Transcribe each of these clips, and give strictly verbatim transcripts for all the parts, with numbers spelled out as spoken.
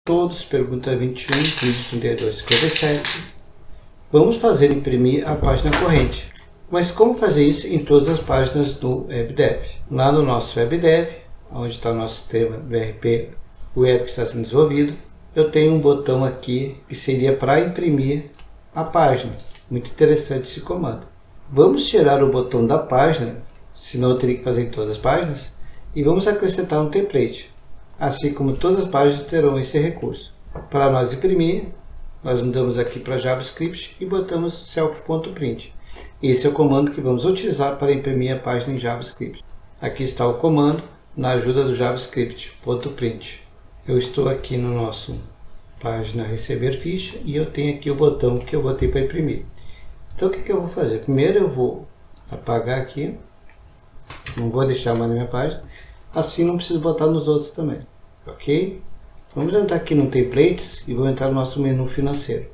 todos, pergunta vinte e um, vídeo trinta e dois, cinquenta e sete. Vamos fazer imprimir a página corrente. Mas como fazer isso em todas as páginas do WebDev? Lá no nosso WebDev, onde está o nosso sistema V R P Web que está sendo desenvolvido, eu tenho um botão aqui que seria para imprimir a página. Muito interessante esse comando. Vamos tirar o botão da página, senão eu teria que fazer em todas as páginas, e vamos acrescentar um template. Assim como todas as páginas terão esse recurso. Para nós imprimir, nós mudamos aqui para JavaScript e botamos self.print. Esse é o comando que vamos utilizar para imprimir a página em JavaScript. Aqui está o comando na ajuda do JavaScript, .print. Eu estou aqui no nosso página receber ficha e eu tenho aqui o botão que eu botei para imprimir. Então o que, que eu vou fazer? Primeiro eu vou apagar aqui, não vou deixar mais na minha página, assim não preciso botar nos outros também, ok? Vamos entrar aqui no Templates e vou entrar no nosso menu financeiro.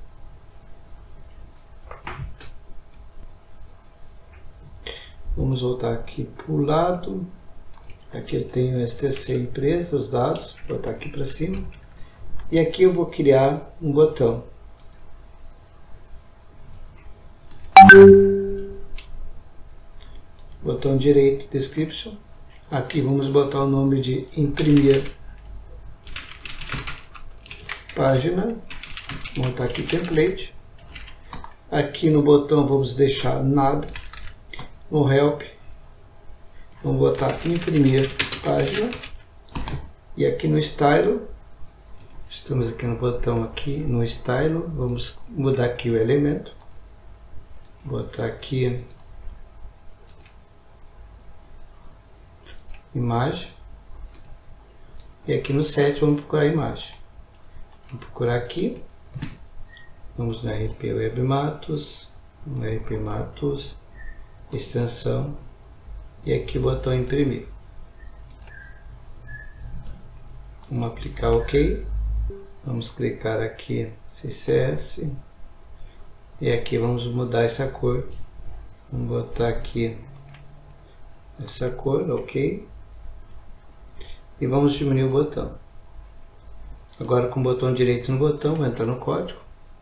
Vamos voltar aqui para o lado. Aqui eu tenho S T C empresa, os dados, vou botar aqui para cima. E aqui eu vou criar um botão. Botão direito, Description. Aqui vamos botar o nome de imprimir página. Vou botar aqui template. Aqui no botão vamos deixar nada. No help vamos botar imprimir página. E aqui no style, estamos aqui no botão aqui no style, vamos mudar aqui o elemento. Botar aqui imagem. E aqui no set vamos procurar imagem. Vamos procurar aqui. Vamos no R P Webmatos, no R P Matos, extensão, e aqui o botão imprimir. Vamos aplicar OK. Vamos clicar aqui C S S. E aqui vamos mudar essa cor. Vamos botar aqui essa cor, OK. E vamos diminuir o botão. Agora com o botão direito no botão, vou entrar no código.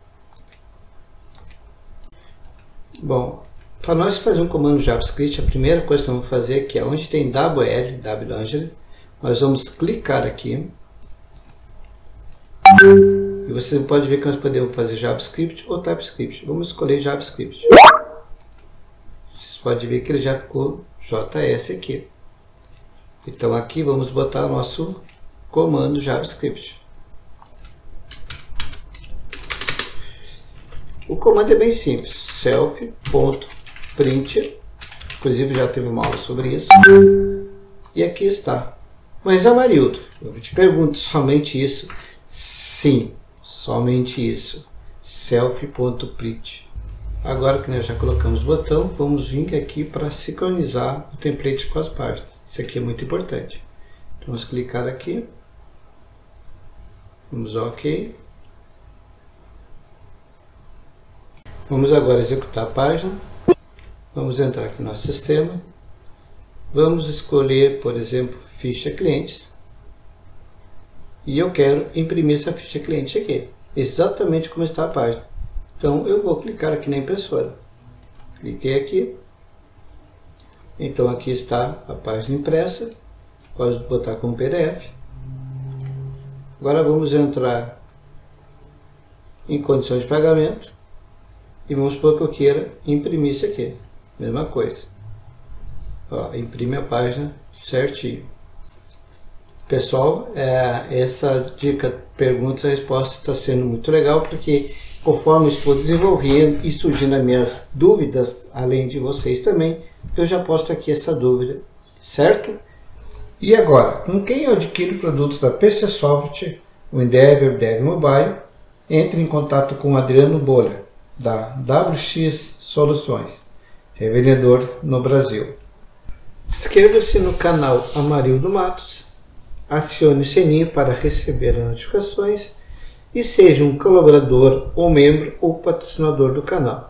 Bom, para nós fazer um comando JavaScript, a primeira coisa que vamos fazer aqui é onde tem W L, WLangelo, nós vamos clicar aqui. E você pode ver que nós podemos fazer JavaScript ou TypeScript. Vamos escolher JavaScript. Vocês podem ver que ele já ficou J S aqui. Então aqui vamos botar nosso comando JavaScript. O comando é bem simples. Self.print. Inclusive já teve uma aula sobre isso. E aqui está. Mas Amarildo, eu te pergunto, somente isso? Sim, somente isso. Self.print. Agora que nós já colocamos o botão, vamos vir aqui para sincronizar o template com as páginas. Isso aqui é muito importante. Então, vamos clicar aqui. Vamos ao OK. Vamos agora executar a página. Vamos entrar aqui no nosso sistema. Vamos escolher, por exemplo, ficha clientes. E eu quero imprimir essa ficha cliente aqui, exatamente como está a página. Então eu vou clicar aqui na impressora. Cliquei aqui. Então aqui está a página impressa. Pode botar como P D F. Agora vamos entrar em condições de pagamento. E vamos supor que eu queira imprimir isso aqui. Mesma coisa. Ó, imprime a página certinho. Pessoal, é, essa dica, perguntas e respostas está sendo muito legal, porque conforme estou desenvolvendo e surgindo as minhas dúvidas, além de vocês também, eu já posto aqui essa dúvida, certo? E agora, com quem eu adquiro produtos da PCsoft, WinDev, WebDev Mobile, entre em contato com o Adriano Boller, da W X Soluções, revendedor no Brasil. Inscreva-se no canal Amarildo Matos, acione o sininho para receber as notificações e seja um colaborador ou membro ou patrocinador do canal.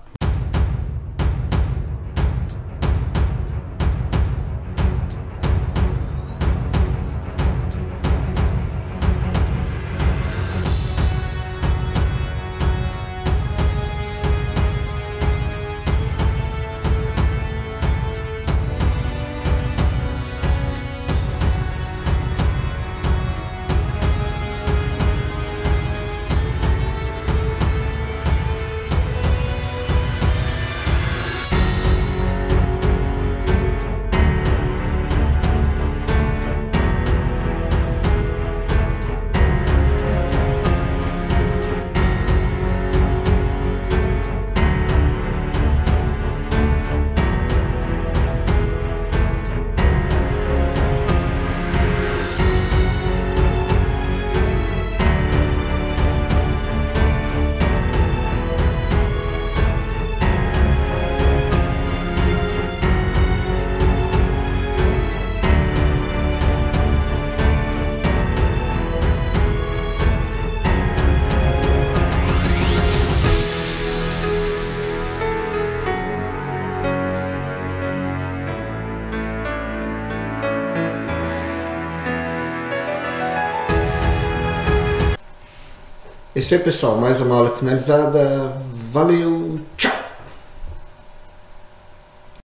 É isso aí, pessoal. Mais uma aula finalizada. Valeu, tchau!